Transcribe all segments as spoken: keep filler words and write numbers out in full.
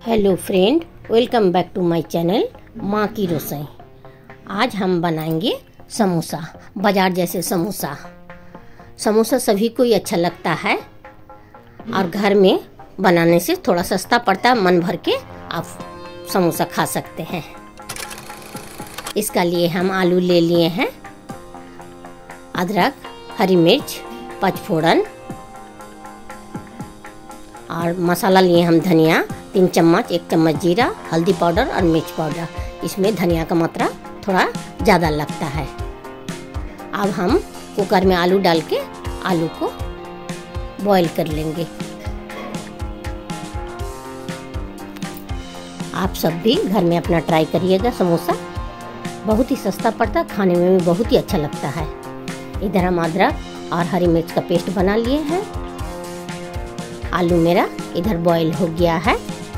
Hello friend, welcome back to my channel माँ की रसोई। आज हम बनाएंगे समोसा, बाजार जैसे समोसा। समोसा सभी को ही अच्छा लगता है और घर में बनाने से थोड़ा सस्ता पड़ता है। मन भर के आप समोसा खा सकते हैं। इसका लिए हम आलू ले लिए हैं, अदरक, हरी मिर्च, पचफोड़न और मसाला लिए हम धनिया तीन चम्मच, एक चम्मच जीरा, हल्दी पाउडर और मिर्च पाउडर। इसमें धनिया का मात्रा थोड़ा ज़्यादा लगता है। अब हम कुकर में आलू डाल के आलू को बॉईल कर लेंगे। आप सब भी घर में अपना ट्राई करिएगा। समोसा बहुत ही सस्ता पड़ता है, खाने में भी बहुत ही अच्छा लगता है। इधर हम अदरक और हरी मिर्च का पेस्ट बना लिए हैं। आलू मेरा इधर बॉईल हो गया है।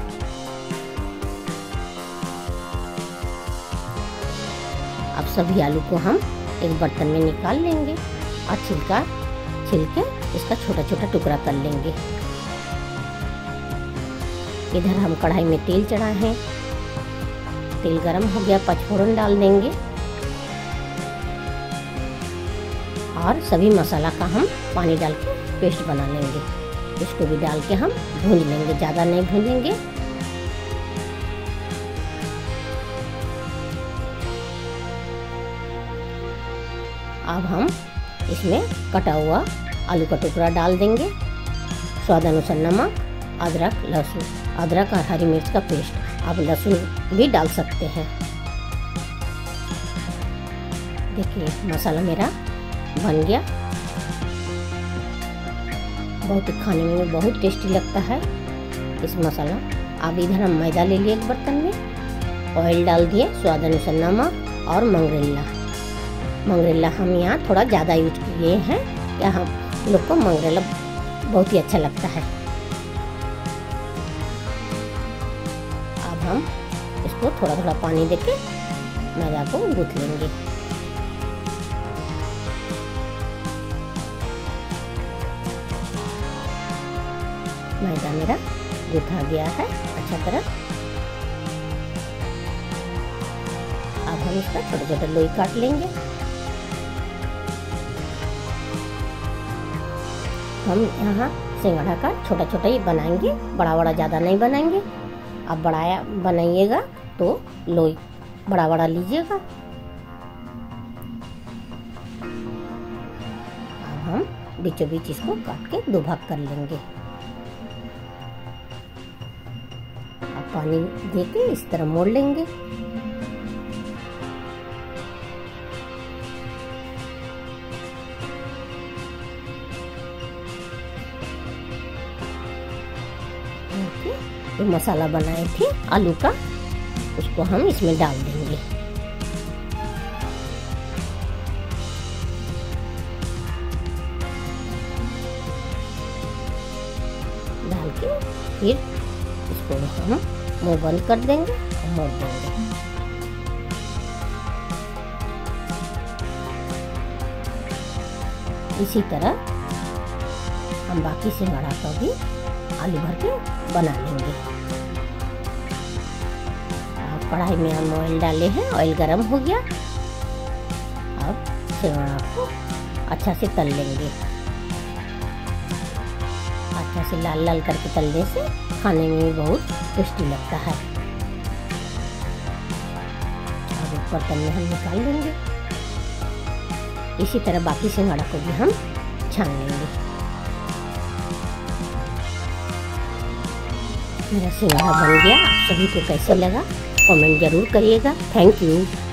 अब सभी आलू को हम एक बर्तन में निकाल लेंगे और छिलका छिल के इसका छोटा छोटा टुकड़ा कर लेंगे। इधर हम कढ़ाई में तेल चढ़ाए हैं। तेल गरम हो गया, पचफोड़न डाल देंगे और सभी मसाला का हम पानी डाल के पेस्ट बना लेंगे। इसको भी डाल के हम भून लेंगे, ज़्यादा नहीं भूनेंगे। अब हम इसमें कटा हुआ आलू का टुकड़ा डाल देंगे, स्वाद अनुसार नमक, अदरक लहसुन अदरक और हरी मिर्च का पेस्ट। आप लहसुन भी डाल सकते हैं। देखिए मसाला मेरा बन गया। बहुत ही खाने में बहुत टेस्टी लगता है इस मसाला। अब इधर हम मैदा ले लिए एक बर्तन में, ऑयल डाल दिए, स्वाद अनुसार नमक और मंगरेला। मंगरेला हम यहाँ थोड़ा ज़्यादा यूज किए हैं, या हम लोग को मंगरेला बहुत ही अच्छा लगता है। अब हम इसको थोड़ा थोड़ा पानी देके मैदा को गूँथ लेंगे। मैदा मेरा गूँथा गया है अच्छा तरह। अब हम इसका छोटे छोटे लोई काट लेंगे। हम यहाँ सिंघाड़ा का छोटा छोटा ही बनाएंगे, बड़ा बड़ा ज़्यादा नहीं बनाएंगे। अब बड़ाया बनाइएगा तो लोई बड़ा बड़ा लीजिएगा। अब हम बीचों बीच इसको काट के दो भाग कर लेंगे। अब पानी देके इस तरह मोड़ लेंगे। जो मसाला बनाए थे आलू का, उसको हम इसमें डाल देंगे। डाल के फिर इसको हम मुंह बंद कर देंगे और मोड़ देंगे। इसी तरह हम बाकी सिंघाड़ा का भी आलू भर के बना लेंगे। कढ़ाई में हम ऑयल डाले हैं, ऑयल गरम हो गया। अब सिंघाड़ा को अच्छा से तल लेंगे। अच्छा से लाल लाल करके तलने से खाने में भी बहुत टेस्टी लगता है। अब एक बर्तन में हम निकाल लेंगे। इसी तरह बाकी सिंघाड़ा को भी हम छान लेंगे। मेरा सिंघाड़ा बन गया। आप सभी को कैसे लगा कमेंट जरूर करिएगा। Thank you.